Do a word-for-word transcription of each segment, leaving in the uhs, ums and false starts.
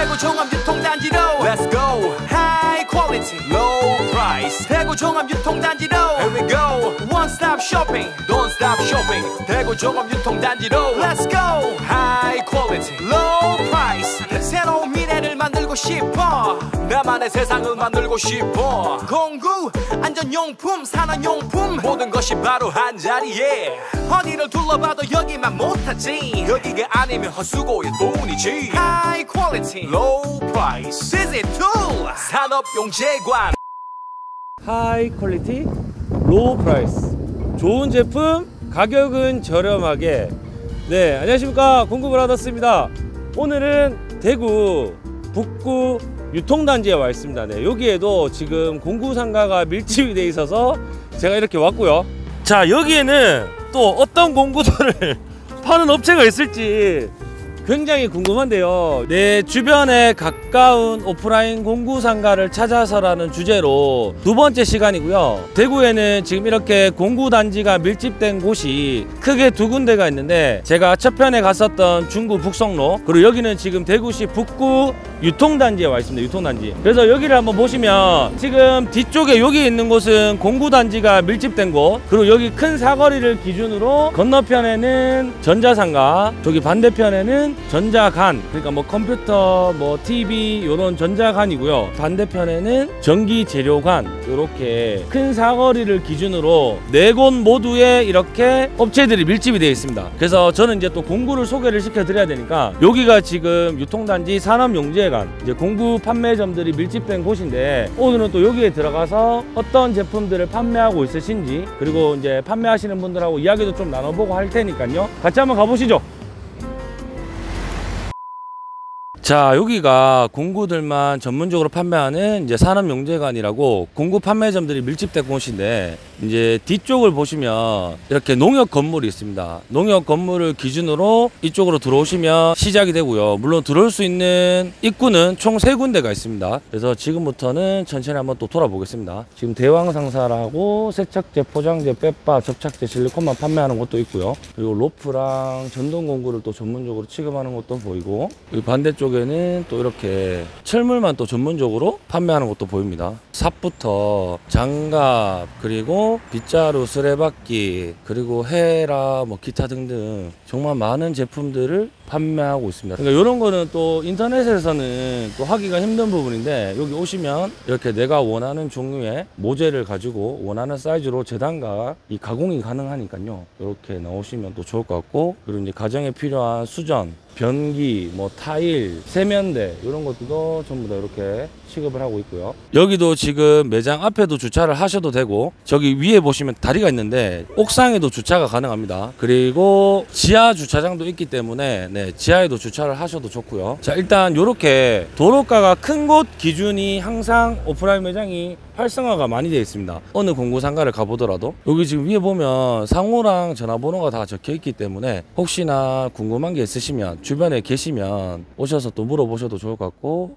대구 종합유통단지로 Let's go High quality Low price 대구 종합유통단지로 Here we go One stop shopping Don't stop shopping 대구 종합유통단지로 Let's go High quality Low price 새로운 미래를 만들고 싶어 나만의 세상을 만들고 싶어 공구 안전용품 산업용품 모든 것이 바로 한자리에 어디를 둘러봐도 여기만 못하지 여기가 아니면 헛수고의 돈이지 High quality Low price Visit tool 산업용재관 하이 퀄리티 로우 프라이스 좋은 제품 가격은 저렴하게. 네, 안녕하십니까, 공구브라더스입니다. 오늘은 대구 북구 유통단지에 와 있습니다. 네, 여기에도 지금 공구상가가 밀집이 돼 있어서 제가 이렇게 왔고요. 자, 여기에는 또 어떤 공구들을 파는 업체가 있을지 굉장히 궁금한데요. 내 주변에 가까운 오프라인 공구상가를 찾아서라는 주제로 두 번째 시간이고요. 대구에는 지금 이렇게 공구단지가 밀집된 곳이 크게 두 군데가 있는데, 제가 첫 편에 갔었던 중구 북성로, 그리고 여기는 지금 대구시 북구 유통단지에 와 있습니다. 유통단지. 그래서 여기를 한번 보시면 지금 뒤쪽에 여기 있는 곳은 공구단지가 밀집된 곳, 그리고 여기 큰 사거리를 기준으로 건너편에는 전자상가, 저기 반대편에는 전자간, 그러니까 뭐 컴퓨터, 뭐 티비 요런 전자간이고요. 반대편에는 전기 재료관, 이렇게 큰 사거리를 기준으로 네 곳 모두에 이렇게 업체들이 밀집이 되어 있습니다. 그래서 저는 이제 또 공구를 소개를 시켜 드려야 되니까, 여기가 지금 유통단지 산업용재관, 이제 공구 판매점들이 밀집된 곳인데, 오늘은 또 여기에 들어가서 어떤 제품들을 판매하고 있으신지, 그리고 이제 판매하시는 분들하고 이야기도 좀 나눠보고 할 테니까요. 같이 한번 가보시죠. 자, 여기가 공구들만 전문적으로 판매하는 이제 산업용재관이라고 공구 판매점들이 밀집된 곳인데, 이제 뒤쪽을 보시면 이렇게 농협 건물이 있습니다. 농협 건물을 기준으로 이쪽으로 들어오시면 시작이 되고요. 물론 들어올 수 있는 입구는 총 세 군데가 있습니다. 그래서 지금부터는 천천히 한번 또 돌아보겠습니다. 지금 대왕상사라고 세척제, 포장재, 빼바, 접착제, 실리콘만 판매하는 곳도 있고요. 그리고 로프랑 전동공구를 또 전문적으로 취급하는 곳도 보이고, 그리고 반대쪽에는 또 이렇게 철물만 또 전문적으로 판매하는 곳도 보입니다. 삽부터 장갑, 그리고 빗자루, 수레바퀴, 그리고 헤라, 뭐 기타 등등 정말 많은 제품들을 판매하고 있습니다. 그러니까 이런 거는 또 인터넷에서는 또 하기가 힘든 부분인데, 여기 오시면 이렇게 내가 원하는 종류의 모재를 가지고 원하는 사이즈로 재단과 이 가공이 가능하니까요. 이렇게 나오시면 또 좋을 것 같고, 그리고 이제 가정에 필요한 수전, 변기, 뭐 타일, 세면대 이런 것들도 전부 다 이렇게 취급을 하고 있고요. 여기도 지금 매장 앞에도 주차를 하셔도 되고, 저기 위에 보시면 다리가 있는데 옥상에도 주차가 가능합니다. 그리고 지하 주차장도 있기 때문에 네, 지하에도 주차를 하셔도 좋고요. 자, 일단 이렇게 도로가가 큰 곳 기준이 항상 오프라인 매장이 활성화가 많이 되어 있습니다. 어느 공구상가를 가보더라도 여기 지금 위에 보면 상호랑 전화번호가 다 적혀 있기 때문에 혹시나 궁금한 게 있으시면 주변에 계시면 오셔서 또 물어보셔도 좋을 것 같고,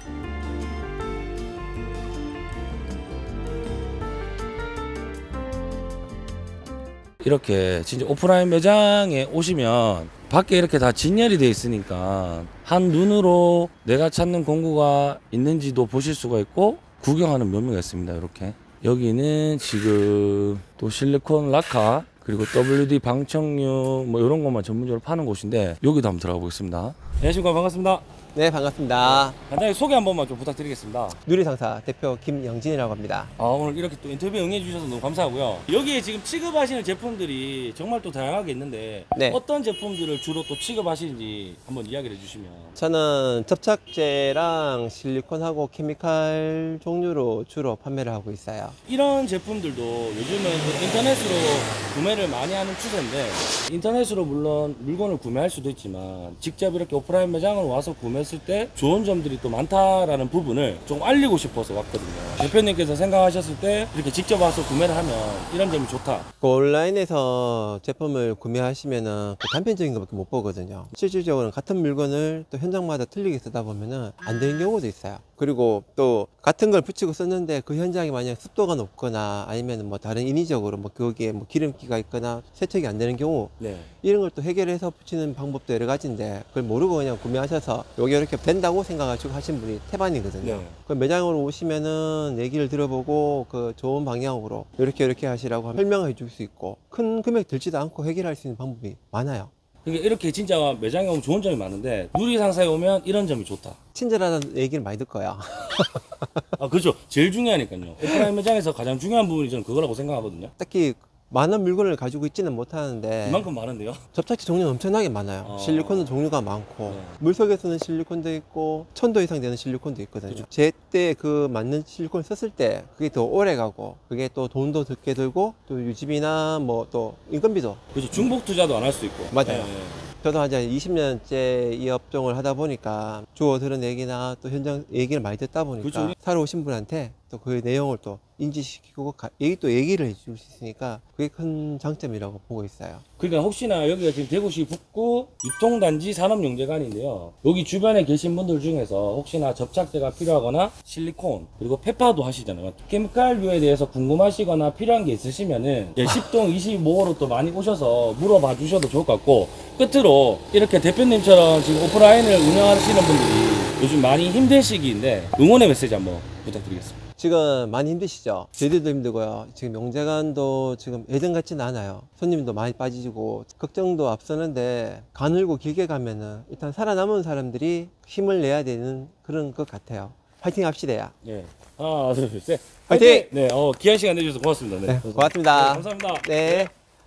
이렇게 진짜 오프라인 매장에 오시면 밖에 이렇게 다 진열이 되어 있으니까 한 눈으로 내가 찾는 공구가 있는지도 보실 수가 있고, 구경하는 묘미가 있습니다. 이렇게 여기는 지금 또 실리콘 라카, 그리고 더블유디 방청류 뭐 이런 것만 전문적으로 파는 곳인데, 여기도 한번 들어가 보겠습니다. 안녕하십니까, 반갑습니다. 네, 반갑습니다. 간단히 소개 한 번만 좀 부탁드리겠습니다. 누리상사 대표 김영진이라고 합니다. 아, 오늘 이렇게 또 인터뷰 응해 주셔서 너무 감사하고요. 여기에 지금 취급하시는 제품들이 정말 또 다양하게 있는데, 네, 어떤 제품들을 주로 또 취급하시는지 한번 이야기를 해주시면. 저는 접착제랑 실리콘하고 케미칼 종류로 주로 판매를 하고 있어요. 이런 제품들도 요즘은 또 인터넷으로 구매를 많이 하는 추세인데, 인터넷으로 물론 물건을 구매할 수도 있지만 직접 이렇게 오프라인 매장을 와서 구매했을 때 좋은 점들이 또 많다라는 부분을 좀 알리고 싶어서 왔거든요. 대표님께서 생각하셨을 때 이렇게 직접 와서 구매를 하면 이런 점이 좋다. 그 온라인에서 제품을 구매하시면은 그 단편적인 것밖에 못 보거든요. 실질적으로 같은 물건을 또 현장마다 틀리게 쓰다 보면은 안 되는 경우도 있어요. 그리고 또 같은 걸 붙이고 썼는데 그 현장에 만약 습도가 높거나 아니면 뭐 다른 인위적으로 뭐 거기에 뭐 기름기가 있거나 세척이 안 되는 경우 네. 이런 걸 또 해결해서 붙이는 방법도 여러 가지인데 그걸 모르고 그냥 구매하셔서 여기 이렇게 된다고 생각하시고 하신 분이 태반이거든요. 네. 그 매장으로 오시면은 얘기를 들어보고 그 좋은 방향으로 이렇게 이렇게 하시라고 설명해 줄 수 있고 큰 금액 들지도 않고 해결할 수 있는 방법이 많아요. 그러니까 이렇게 진짜 매장에 오면 좋은 점이 많은데 누리상사에 오면 이런 점이 좋다. 친절하다는 얘기를 많이 듣고요. 아 그렇죠. 제일 중요하니까요. 오프라인 매장에서 가장 중요한 부분이 저는 그거라고 생각하거든요. 딱히 많은 물건을 가지고 있지는 못하는데 이만큼 많은데요. 접착제 종류는 엄청나게 많아요. 어. 실리콘도 종류가 많고 네. 물속에서는 실리콘도 있고 천도 이상 되는 실리콘도 있거든요. 그죠. 제때 그 맞는 실리콘을 썼을 때 그게 더 오래 가고 그게 또 돈도 적게 들고 또 유지비나 뭐 또 인건비도 그렇죠. 중복 투자도 안 할 수 있고. 맞아요. 네. 저도 한 이십 년째 이 업종을 하다 보니까 주워 들은 얘기나 또 현장 얘기를 많이 듣다 보니까 그렇죠. 우리- 사러 오신 분한테 또 그 내용을 또 인지시키고 가- 얘기 또 얘기를 해줄 수 있으니까 그게 큰 장점이라고 보고 있어요. 그러니까 혹시나 여기가 지금 대구시 북구 유통단지 산업용재관인데요. 여기 주변에 계신 분들 중에서 혹시나 접착제가 필요하거나 실리콘 그리고 페파도 하시잖아요. 케미칼류에 대해서 궁금하시거나 필요한 게 있으시면은 예, 십 동 이십오 호로 또 많이 오셔서 물어봐 주셔도 좋을 것 같고 끝으로 이렇게 대표님처럼 지금 오프라인을 운영하시는 분들이 요즘 많이 힘든 시기인데 응원의 메시지 한번 부탁드리겠습니다. 지금 많이 힘드시죠? 저희들도 힘들고요. 지금 명재관도 지금 예전 같지는 않아요. 손님도 많이 빠지고 걱정도 앞서는데 가늘고 길게 가면은 일단 살아남은 사람들이 힘을 내야 되는 그런 것 같아요. 파이팅 합시다. 예. 하나, 둘, 셋. 화이팅! 네, 어, 귀한 시간 내주셔서 고맙습니다. 네, 고맙습니다. 네, 감사합니다. 네.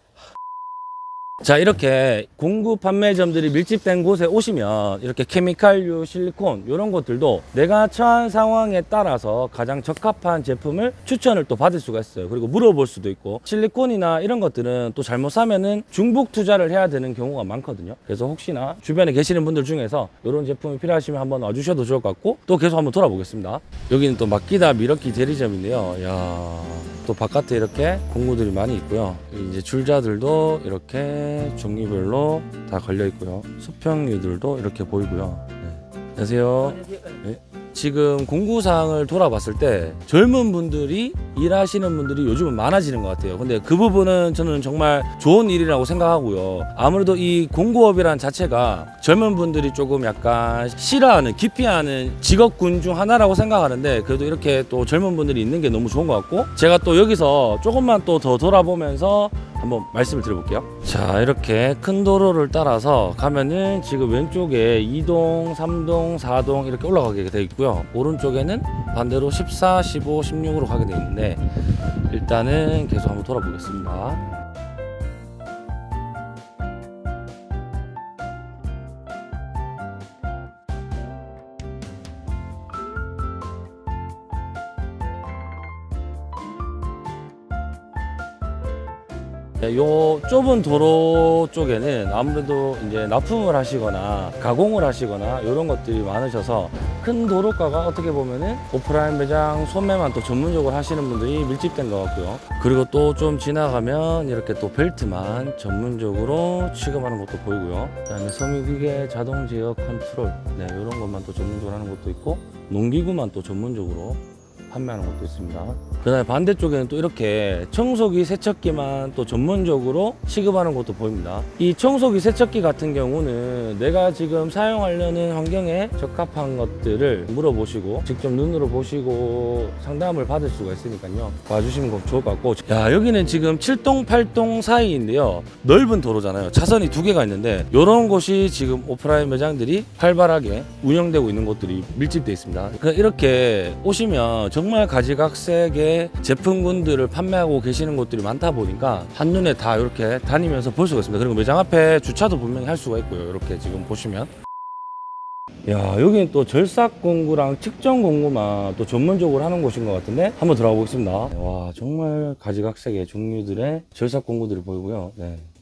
자, 이렇게 공구 판매점들이 밀집된 곳에 오시면 이렇게 케미칼류, 실리콘 이런 것들도 내가 처한 상황에 따라서 가장 적합한 제품을 추천을 또 받을 수가 있어요. 그리고 물어볼 수도 있고 실리콘이나 이런 것들은 또 잘못 사면은 중복 투자를 해야 되는 경우가 많거든요. 그래서 혹시나 주변에 계시는 분들 중에서 이런 제품이 필요하시면 한번 와주셔도 좋을 것 같고 또 계속 한번 돌아보겠습니다. 여기는 또 마키다 미러키 대리점인데요. 야, 또 바깥에 이렇게 공구들이 많이 있고요. 이제 줄자들도 이렇게 종류별로 다 걸려 있고요. 수평류들도 이렇게 보이고요. 네. 안녕하세요. 네. 지금 공구상을 돌아봤을 때 젊은 분들이 일하시는 분들이 요즘은 많아지는 것 같아요. 근데 그 부분은 저는 정말 좋은 일이라고 생각하고요. 아무래도 이 공구업이란 자체가 젊은 분들이 조금 약간 싫어하는, 기피하는 직업군 중 하나라고 생각하는데 그래도 이렇게 또 젊은 분들이 있는 게 너무 좋은 것 같고 제가 또 여기서 조금만 또 더 돌아보면서 한번 말씀을 드려볼게요. 자, 이렇게 큰 도로를 따라서 가면은 지금 왼쪽에 이 동, 삼 동, 사 동 이렇게 올라가게 되어 있고요. 오른쪽에는 반대로 십사, 십오, 십육으로 가게 되어 있는데 일단은 계속 한번 돌아보겠습니다. 요 좁은 도로 쪽에는 아무래도 이제 납품을 하시거나 가공을 하시거나 이런 것들이 많으셔서 큰 도로가가 어떻게 보면은 오프라인 매장 소매만 또 전문적으로 하시는 분들이 밀집된 것 같고요. 그리고 또 좀 지나가면 이렇게 또 벨트만 전문적으로 취급하는 것도 보이고요. 그다음에 섬유기계 자동 제어 컨트롤 네, 이런 것만 또 전문적으로 하는 것도 있고 농기구만 또 전문적으로 판매하는 것도 있습니다. 그 다음에 반대쪽에는 또 이렇게 청소기, 세척기만 또 전문적으로 취급하는 것도 보입니다. 이 청소기, 세척기 같은 경우는 내가 지금 사용하려는 환경에 적합한 것들을 물어보시고 직접 눈으로 보시고 상담을 받을 수가 있으니까요. 와주시면 좋을 것 같고 야, 여기는 지금 칠 동, 팔 동 사이인데요. 넓은 도로잖아요. 차선이 두 개가 있는데 이런 곳이 지금 오프라인 매장들이 활발하게 운영되고 있는 곳들이 밀집되어 있습니다. 이렇게 오시면 정말 가지각색의 제품군들을 판매하고 계시는 곳들이 많다 보니까 한눈에 다 이렇게 다니면서 볼 수가 있습니다. 그리고 매장 앞에 주차도 분명히 할 수가 있고요. 이렇게 지금 보시면 야, 여기는 또 절삭 공구랑 측정 공구만 또 전문적으로 하는 곳인 것 같은데 한번 들어가 보겠습니다. 와, 정말 가지각색의 종류들의 절삭 공구들이 보이고요. 네.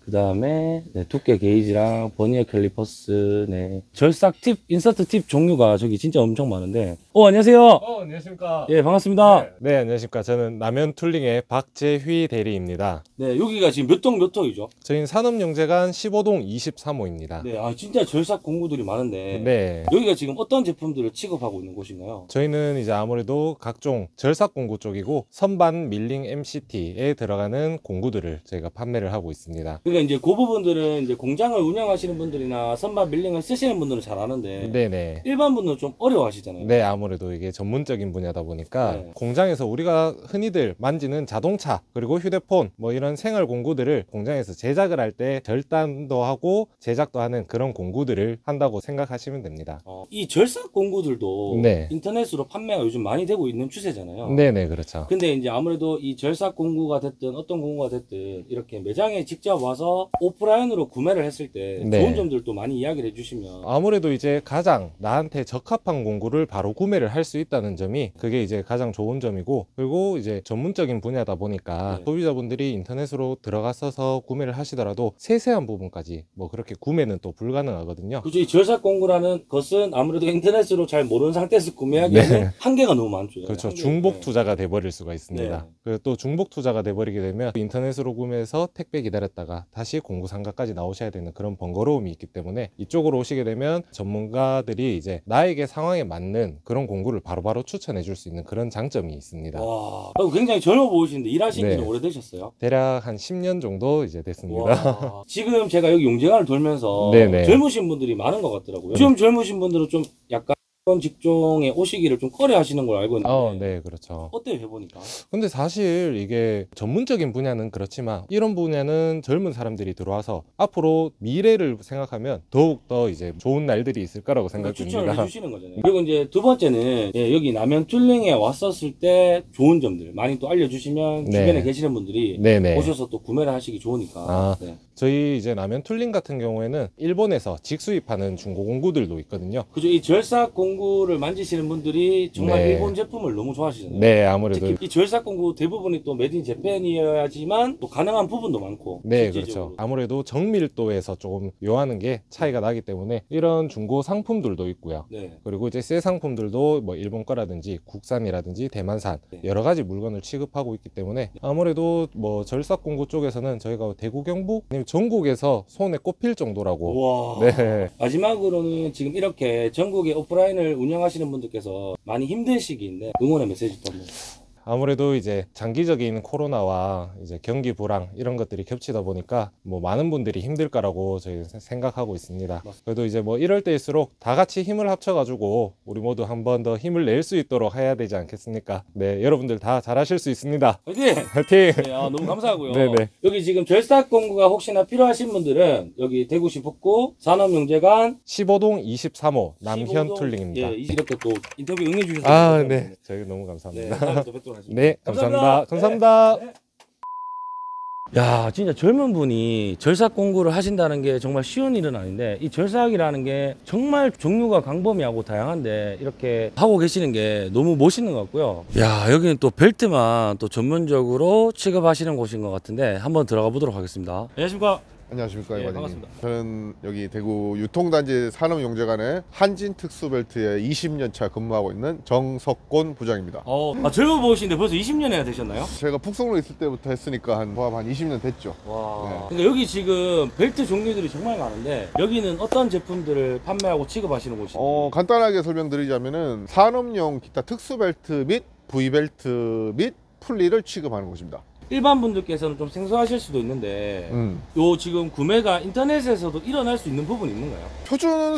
그 다음에 네, 두께 게이지랑 버니어 캘리퍼스, 네, 절삭 팁, 인서트 팁 종류가 저기 진짜 엄청 많은데. 어, 안녕하세요. 어, 안녕하십니까. 예, 반갑습니다. 네, 네, 안녕하십니까. 저는 남현 툴링의 박재휘 대리입니다. 네, 여기가 지금 몇 동 몇 호이죠? 저희는 산업영재관 십오 동 이십삼 호입니다. 네, 아 진짜 절삭 공구들이 많은데. 네. 여기가 지금 어떤 제품들을 취급하고 있는 곳인가요? 저희는 이제 아무래도 각종 절삭 공구 쪽이고 선반 밀링 엠씨티에 들어가는 공구들을 저희가 판매를 하고 있습니다. 그러니까 이제 그 부분들은 이제 공장을 운영하시는 분들이나 선반 밀링을 쓰시는 분들은 잘 아는데 네네. 일반 분들은 좀 어려워하시잖아요. 네, 아무래도 이게 전문적인 분야다 보니까 네. 공장에서 우리가 흔히들 만지는 자동차 그리고 휴대폰 뭐 이런 생활 공구들을 공장에서 제작을 할 때 절단도 하고 제작도 하는 그런 공구들을 한다고 생각하시면 됩니다. 어, 이 절삭 공구들도 네. 인터넷으로 판매가 요즘 많이 되고 있는 추세잖아요. 네네, 그렇죠. 근데 이제 아무래도 이 절삭 공구가 됐든 어떤 공구가 됐든 이렇게 매장에 직접 와서 오프라인으로 구매를 했을 때 네. 좋은 점들도 많이 이야기를 해주시면. 아무래도 이제 가장 나한테 적합한 공구를 바로 구매를 할 수 있다는 점이 그게 이제 가장 좋은 점이고, 그리고 이제 전문적인 분야다 보니까 네. 소비자분들이 인터넷으로 들어가서 구매를 하시더라도 세세한 부분까지 뭐 그렇게 구매는 또 불가능하거든요. 그죠. 이 절삭 공구라는 것은 아무래도 인터넷으로 잘 모르는 상태에서 구매하기에는 네. 한계가 너무 많죠. 그렇죠. 한계, 중복 네. 투자가 돼버릴 수가 있습니다. 네. 그리고 또 중복 투자가 돼버리게 되면 인터넷으로 구매해서 택배 기다렸다가 다시 공구 상가까지 나오셔야 되는 그런 번거로움이 있기 때문에 이쪽으로 오시게 되면 전문가들이 이제 나에게 상황에 맞는 그런 공구를 바로바로 추천해 줄 수 있는 그런 장점이 있습니다. 와, 어, 굉장히 젊어 보이시는데 일하신 지는 네. 오래되셨어요? 대략 한 십 년 정도 이제 됐습니다. 와, 지금 제가 여기 용재관을 돌면서 네네. 젊으신 분들이 많은 것 같더라고요. 요즘 젊으신 분들은 좀 약간 이런 직종에 오시기를 좀 꺼려 하시는 걸 알고 있는데 어, 네, 그렇죠. 어때요, 해보니까? 근데 사실 이게 전문적인 분야는 그렇지만 이런 분야는 젊은 사람들이 들어와서 앞으로 미래를 생각하면 더욱더 이제 좋은 날들이 있을 거라고 추천을 생각됩니다. 해주시는 거잖아요. 그리고 이제 두 번째는 예, 여기 남현 툴링에 왔었을 때 좋은 점들 많이 또 알려주시면 네. 주변에 계시는 분들이 네네. 오셔서 또 구매를 하시기 좋으니까. 아. 네. 저희 이제 남현 툴링 같은 경우에는 일본에서 직수입하는 중고 공구들도 있거든요. 그죠. 이 절삭 공구를 만지시는 분들이 정말 네. 일본 제품을 너무 좋아하시잖아요. 네, 아무래도 특히 이 절삭 공구 대부분이 또 메드 인 재팬이어야지만 또 가능한 부분도 많고. 네, 실질적으로. 그렇죠. 아무래도 정밀도에서 조금 요하는 게 차이가 나기 때문에 이런 중고 상품들도 있고요. 네. 그리고 이제 새 상품들도 뭐 일본 거라든지 국산이라든지 대만산 네. 여러 가지 물건을 취급하고 있기 때문에 아무래도 뭐 절삭 공구 쪽에서는 저희가 대구 경북 아니면 전국에서 손에 꼽힐 정도라고. 와. 네. 마지막으로는 지금 이렇게 전국에 오프라인을 운영하시는 분들께서 많이 힘든 시기인데 응원의 메시지도 한번. 아무래도 이제 장기적인 코로나와 이제 경기 불황 이런 것들이 겹치다 보니까 뭐 많은 분들이 힘들 거라고 저희 생각하고 있습니다. 맞습니다. 그래도 이제 뭐 이럴 때일수록 다 같이 힘을 합쳐가지고 우리 모두 한 번 더 힘을 낼 수 있도록 해야 되지 않겠습니까? 네, 여러분들 다 잘하실 수 있습니다. 화이팅! 화이팅! 네, 아, 너무 감사하고요. 네네. 여기 지금 절삭 공구가 혹시나 필요하신 분들은 여기 대구시 북구 산업용재관 십오 동 이십삼 호 남현 십오 동, 툴링입니다. 예, 이렇게 또 인터뷰 응해주셔서 아, 감사합니다. 네. 저희 너무 네, 감사합니다. 다음에 또 뵙도록 하겠습니다. 네, 감사합니다. 감사합니다. 네. 야, 진짜 젊은 분이 절삭 공구를 하신다는 게 정말 쉬운 일은 아닌데 이 절삭이라는 게 정말 종류가 광범위하고 다양한데 이렇게 하고 계시는 게 너무 멋있는 것 같고요. 야, 여기는 또 벨트만 또 전문적으로 취급하시는 곳인 것 같은데 한번 들어가 보도록 하겠습니다. 안녕하십니까? 안녕하십니까, 예, 이관님. 반갑습니다. 저는 여기 대구 유통단지 산업용재관의 한진 특수벨트에 이십 년 차 근무하고 있는 정석곤 부장입니다. 어, 아, 젊어 보이시는데 벌써 이십 년이나 되셨나요? 제가 북성로 있을 때부터 했으니까 한 포함 한 이십 년 됐죠. 와. 네. 그러니까 여기 지금 벨트 종류들이 정말 많은데 여기는 어떤 제품들을 판매하고 취급하시는 곳이에요? 어, 간단하게 설명드리자면은 산업용 기타 특수벨트 및 V벨트 및 풀리를 취급하는 곳입니다. 일반 분들께서는 좀 생소하실 수도 있는데 음. 요 지금 구매가 인터넷에서도 일어날 수 있는 부분이 있는가요? 표준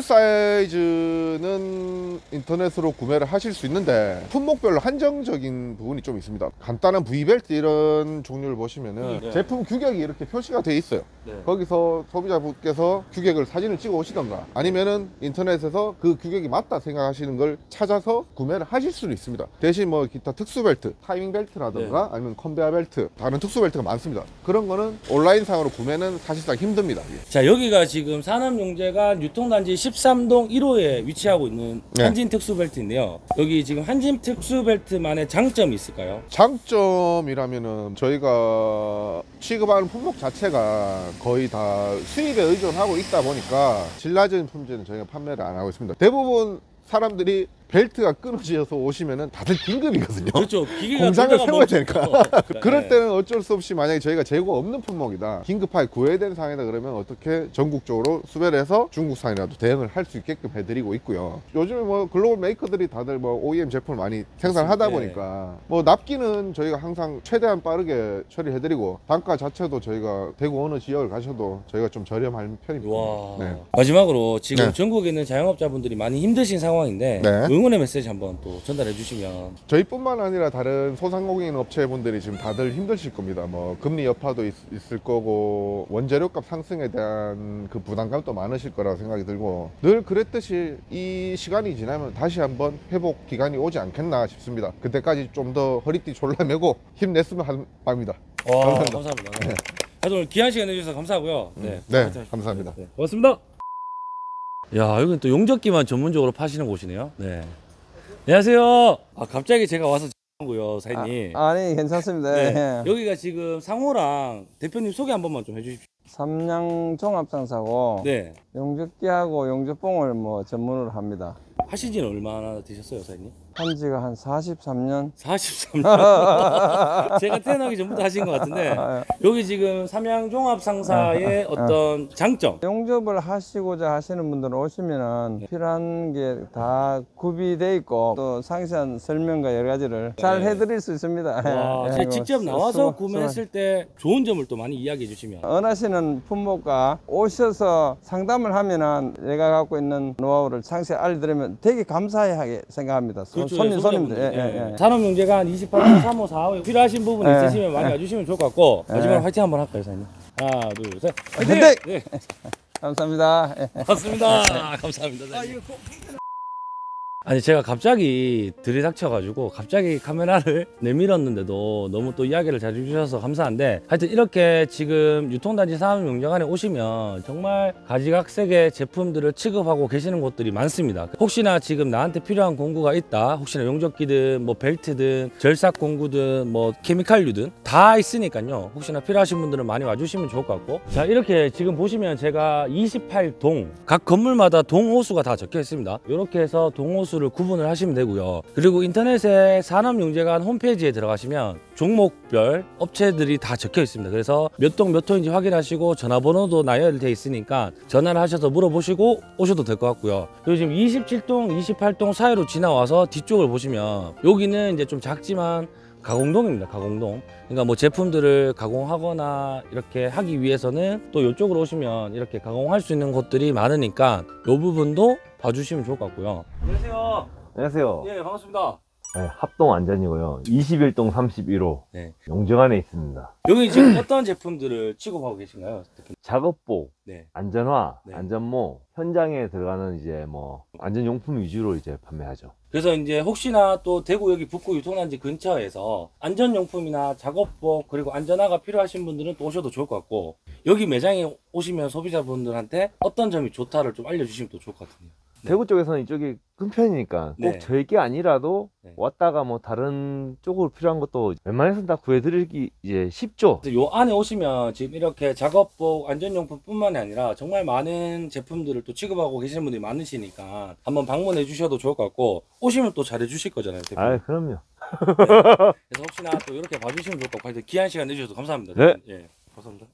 사이즈는 인터넷으로 구매를 하실 수 있는데 품목별로 한정적인 부분이 좀 있습니다. 간단한 V벨트 이런 종류를 보시면은 네. 제품 규격이 이렇게 표시가 돼 있어요. 네. 거기서 소비자분께서 규격을 사진을 찍어 오시던가 아니면은 인터넷에서 그 규격이 맞다 생각하시는 걸 찾아서 구매를 하실 수는 있습니다. 대신 뭐 기타 특수 벨트, 타이밍 벨트라던가 아니면 컨베어 벨트 다른 특수벨트가 많습니다. 그런 거는 온라인상으로 구매는 사실상 힘듭니다. 자, 여기가 지금 산업용재관 유통단지 십삼 동 일 호에 위치하고 있는 네. 한진 특수벨트인데요. 여기 지금 한진 특수벨트만의 장점이 있을까요? 장점이라면은 저희가 취급하는 품목 자체가 거의 다 수입에 의존하고 있다 보니까 질 낮은 품질은 저희가 판매를 안 하고 있습니다. 대부분 사람들이 벨트가 끊어져서 오시면은 다들 긴급이거든요. 그렇죠. 기계가 공장을 돌다가 세워야 되니까. 네. 그럴 때는 어쩔 수 없이 만약에 저희가 재고 없는 품목이다, 긴급하게 구해야 되는 상황이다 그러면 어떻게 전국적으로 수배를 해서 중국산이라도 대응을 할 수 있게끔 해드리고 있고요. 요즘에 뭐 글로벌 메이커들이 다들 뭐 오이엠 제품을 많이 생산하다 보니까 뭐 납기는 저희가 항상 최대한 빠르게 처리해드리고 단가 자체도 저희가 대구 어느 지역을 가셔도 저희가 좀 저렴한 편입니다. 와. 네. 마지막으로 지금 네. 전국에 있는 자영업자분들이 많이 힘드신 상황인데 네. 응원의 메시지 한번 또 전달해 주시면. 저희뿐만 아니라 다른 소상공인 업체분들이 지금 다들 힘드실 겁니다. 뭐 금리 여파도 있, 있을 거고 원재료값 상승에 대한 그 부담감도 많으실 거라고 생각이 들고 늘 그랬듯이 이 시간이 지나면 다시 한번 회복 기간이 오지 않겠나 싶습니다. 그때까지 좀 더 허리띠 졸라매고 힘냈으면 합니다. 와, 감사합니다. 감사합니다. 네. 하여튼 오늘 귀한 시간 내주셔서 감사하고요. 네, 네, 감사합니다. 네, 고맙습니다. 야, 여기는 또 용접기만 전문적으로 파시는 곳이네요. 네. 안녕하세요. 아, 갑자기 제가 와서 고요 사장님. 아, 아니 괜찮습니다. 네. 예. 여기가 지금 상호랑 대표님 소개 한 번만 좀 해주십시오. 삼양 종합상사고 네. 용접기하고 용접봉을 뭐 전문으로 합니다. 하신 지는 얼마나 되셨어요, 사장님? 한 지가 한 사십삼 년. 사십삼 년. 제가 태어나기 전부터 하신 것 같은데 여기 지금 삼양종합상사의 어떤 장점. 용접을 하시고자 하시는 분들 오시면은 필요한 게 다 구비돼 있고 또 상세한 설명과 여러 가지를 잘 해드릴 수 있습니다. 와, 예, 제가 이거 직접 수- 나와서 수고- 구매했을 때 좋은 점을 또 많이 이야기해 주시면. 원하시는 품목과 오셔서 상담을 하면은 내가 갖고 있는 노하우를 상세히 알려드리면 되게 감사하게 생각합니다. 손- 그렇죠, 손님, 소비자분들. 손님들. 예, 예. 예, 예. 산업용재관 이십팔 번 삼호 사호 필요하신 부분 예. 있으시면 많이 와주시면 좋을 것 같고 마지막으로 예. 화이팅 한번 할까요, 사장님? 하나, 둘, 셋. 화이팅! 네, 감사합니다. 예. 맞습니다. 감사합니다. 사장님. 아니 제가 갑자기 들이닥쳐가지고 갑자기 카메라를 내밀었는데도 너무 또 이야기를 잘 해주셔서 감사한데 하여튼 이렇게 지금 유통단지 산업용재관에 오시면 정말 가지각색의 제품들을 취급하고 계시는 곳들이 많습니다. 혹시나 지금 나한테 필요한 공구가 있다, 혹시나 용접기든 뭐 벨트든 절삭 공구든 뭐 케미칼류든 다 있으니까요. 혹시나 필요하신 분들은 많이 와주시면 좋을 것 같고, 자 이렇게 지금 보시면 제가 이십팔 동 각 건물마다 동호수가 다 적혀 있습니다. 이렇게 해서 동호수 를 구분을 하시면 되고요. 그리고 인터넷에 산업용재관 홈페이지에 들어가시면 종목별 업체들이 다 적혀 있습니다. 그래서 몇 동 몇 호인지 확인하시고 전화번호도 나열되어 있으니까 전화를 하셔서 물어보시고 오셔도 될 것 같고요. 그리고 지금 이십칠 동, 이십팔 동 사이로 지나와서 뒤쪽을 보시면 여기는 이제 좀 작지만 가공동입니다. 가공동. 그러니까 뭐 제품들을 가공하거나 이렇게 하기 위해서는 또 이쪽으로 오시면 이렇게 가공할 수 있는 곳들이 많으니까 이 부분도 봐주시면 좋을 것 같고요. 안녕하세요. 안녕하세요. 예, 반갑습니다. 네, 합동 안전이고요. 이십일 동 삼십일 호 네. 용정안에 있습니다. 여기 지금 어떤 제품들을 취급하고 계신가요? 작업복, 네. 안전화, 네. 안전모, 현장에 들어가는 이제 뭐 안전용품 위주로 이제 판매하죠. 그래서 이제 혹시나 또 대구 여기 북구 유통단지 근처에서 안전용품이나 작업복 그리고 안전화가 필요하신 분들은 또 오셔도 좋을 것 같고, 여기 매장에 오시면 소비자분들한테 어떤 점이 좋다를 좀 알려주시면 또 좋을 것 같은데요. 네. 대구 쪽에서는 이쪽이 큰 편이니까 꼭 네. 저희게 아니라도 네. 왔다가 뭐 다른 쪽으로 필요한 것도 웬만해서는 다 구해드리기 이제 쉽죠. 그래서 요 안에 오시면 지금 이렇게 작업복, 안전용품 뿐만이 아니라 정말 많은 제품들을 또 취급하고 계시는 분들이 많으시니까 한번 방문해 주셔도 좋을 것 같고, 오시면 또 잘해 주실 거잖아요, 대표님. 아, 그럼요. 네. 그래서 혹시나 또 이렇게 봐주시면 좋을 것 같고, 하여튼 귀한 시간 내주셔서 감사합니다. 네. 예, 감사합니다.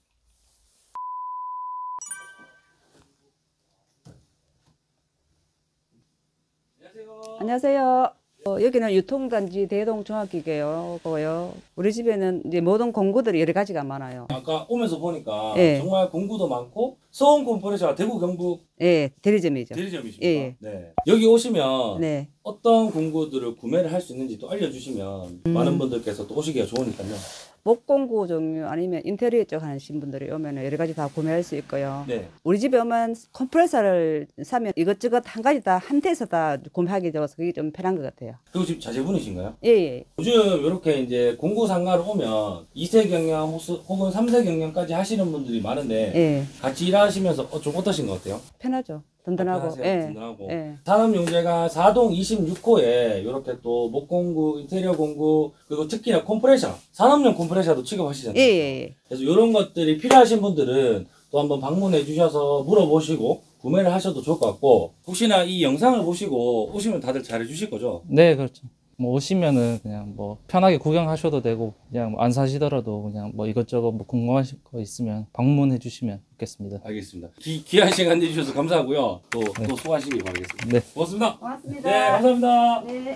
안녕하세요. 어, 여기는 유통단지 대동종합기계고요. 우리 집에는 이제 모든 공구들이 여러 가지가 많아요. 아까 오면서 보니까 예. 정말 공구도 많고, 서원 컴프레셔가 대구 경북 예, 대리점이죠. 대리점이십니까? 예. 네. 여기 오시면 네. 어떤 공구들을 구매를 할 수 있는지 또 알려주시면 많은 분들께서 또 오시기가 좋으니까요. 목공구 종류 아니면 인테리어 쪽 하시는 분들이 오면 여러 가지 다 구매할 수 있고요. 네. 우리 집에 오면 컴프레서를 사면 이것저것 한 가지 다 한 대에서 다 구매하게 되어서 그게 좀 편한 것 같아요. 그리고 지금 자제분이신가요? 예, 예. 요즘 이렇게 이제 공구 상가를 오면 이 세 경영 혹은 삼 세 경영까지 하시는 분들이 많은데 예. 같이 일하시면서 어, 좀 어떠신 것 같아요? 편하죠. 든든하고. 편하세요? 예. 든든하고. 예. 산업용재가 사 동 이십육 호에 이렇게 또 목공구, 인테리어 공구, 그리고 특히나 컴프레셔, 산업용 컴프레셔도 취급하시잖아요. 예, 예, 예. 그래서 이런 것들이 필요하신 분들은 또 한번 방문해 주셔서 물어보시고 구매를 하셔도 좋을 것 같고, 혹시나 이 영상을 보시고 오시면 다들 잘해 주실 거죠? 네, 그렇죠. 뭐 오시면은 그냥 뭐 편하게 구경하셔도 되고, 그냥 안 사시더라도 그냥 뭐 이것저것 뭐 궁금하신 거 있으면 방문해 주시면 좋겠습니다. 알겠습니다. 기, 귀한 시간 내주셔서 감사하고요. 또, 네. 또 수고하시기 바라겠습니다. 네. 고맙습니다. 고맙습니다. 네, 감사합니다. 네.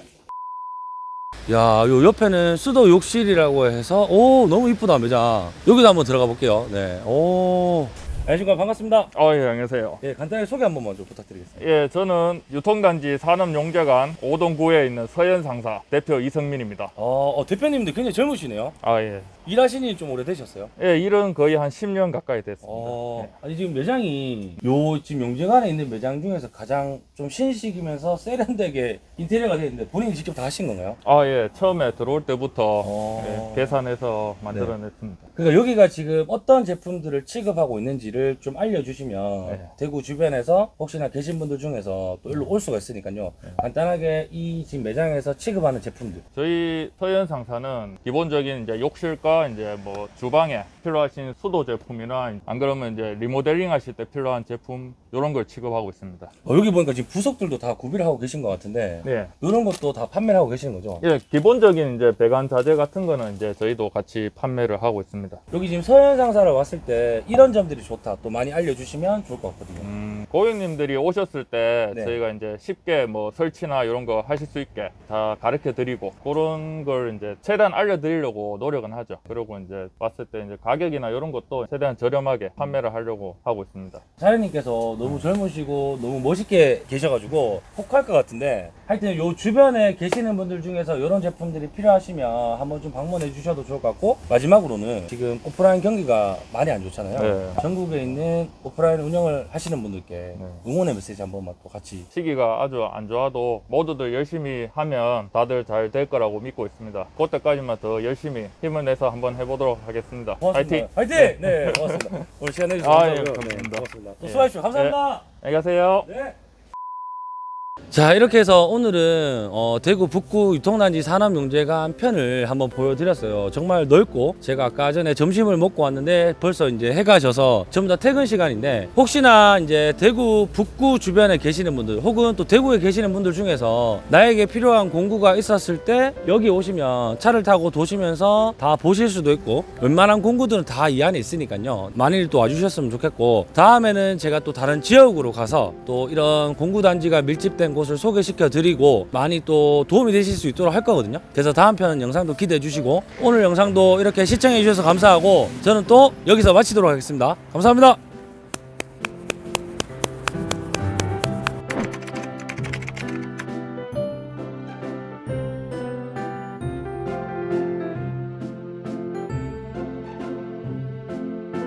야, 요 옆에는 수도 욕실이라고 해서, 오, 너무 이쁘다, 매장. 여기도 한번 들어가 볼게요. 네. 오. 안녕하십니까. 반갑습니다. 어, 예, 안녕하세요. 예, 간단히 소개 한번 먼저 부탁드리겠습니다. 예, 저는 유통단지 산업용재관 오 동 구에 있는 서현상사 대표 이성민입니다. 어, 어, 대표님도 굉장히 젊으시네요. 아, 예. 일하신 지 좀 오래되셨어요? 예, 일은 거의 한 십 년 가까이 됐습니다. 어, 예. 아니 지금 매장이 요 지금 용재관에 있는 매장 중에서 가장 좀 신식이면서 세련되게 인테리어가 되어 있는데 본인이 직접 다 하신 건가요? 아, 예. 처음에 들어올 때부터 어. 예, 계산해서 만들어냈습니다. 그러니까 여기가 지금 어떤 제품들을 취급하고 있는지를 좀 알려주시면 네. 대구 주변에서 혹시나 계신 분들 중에서 또 일로 올 수가 있으니까요. 네. 간단하게 이 지금 매장에서 취급하는 제품들. 저희 서현상사는 기본적인 이제 욕실과 이제 뭐 주방에 필요하신 수도 제품이나 안 그러면 이제 리모델링 하실 때 필요한 제품 이런 걸 취급하고 있습니다. 어, 여기 보니까 지금 부속들도 다 구비를 하고 계신 것 같은데 네. 이런 것도 다 판매를 하고 계시는 거죠? 예, 기본적인 이제 배관 자재 같은 거는 이제 저희도 같이 판매를 하고 있습니다. 여기 지금 서현상사를 왔을 때 이런 점들이 좋다 또 많이 알려주시면 좋을 것 같거든요. 음, 고객님들이 오셨을 때 네. 저희가 이제 쉽게 뭐 설치나 이런 거 하실 수 있게 다 가르쳐 드리고 그런 걸 이제 최대한 알려드리려고 노력은 하죠. 그리고 이제 왔을 때 이제 가격이나 이런 것도 최대한 저렴하게 판매를 하려고 하고 있습니다. 사장님께서 너무 젊으시고 너무 멋있게 계셔가지고 혹할 것 같은데 하여튼 요 주변에 계시는 분들 중에서 이런 제품들이 필요하시면 한번 좀 방문해 주셔도 좋을 것 같고, 마지막으로는 지금 오프라인 경기가 많이 안 좋잖아요. 네. 전국에 있는 오프라인 운영을 하시는 분들께 네. 응원의 메시지 한 번만 또 같이. 시기가 아주 안 좋아도 모두들 열심히 하면 다들 잘 될 거라고 믿고 있습니다. 그때까지만 더 열심히 힘을 내서 한번 해보도록 하겠습니다. 고맙습니다. 파이팅! 파이팅! 네, 네 고맙습니다. 오늘 시간 내주셔서 아, 예, 감사하고요. 감사합니다. 네, 고맙습니다. 또 예. 수고하십시오. 감사합니다. 안녕히 가세요. 네. 자, 이렇게 해서 오늘은 어, 대구 북구 유통단지 산업용재관 편을 한번 보여드렸어요. 정말 넓고, 제가 아까 전에 점심을 먹고 왔는데 벌써 이제 해가 져서 전부 다 퇴근 시간인데, 혹시나 이제 대구 북구 주변에 계시는 분들 혹은 또 대구에 계시는 분들 중에서 나에게 필요한 공구가 있었을 때 여기 오시면 차를 타고 도시면서 다 보실 수도 있고, 웬만한 공구들은 다 이 안에 있으니까요. 많이 또 와주셨으면 좋겠고, 다음에는 제가 또 다른 지역으로 가서 또 이런 공구단지가 밀집된 곳을 소개시켜 드리고 많이 또 도움이 되실 수 있도록 할 거거든요. 그래서 다음 편 영상도 기대해 주시고, 오늘 영상도 이렇게 시청해 주셔서 감사하고 저는 또 여기서 마치도록 하겠습니다. 감사합니다.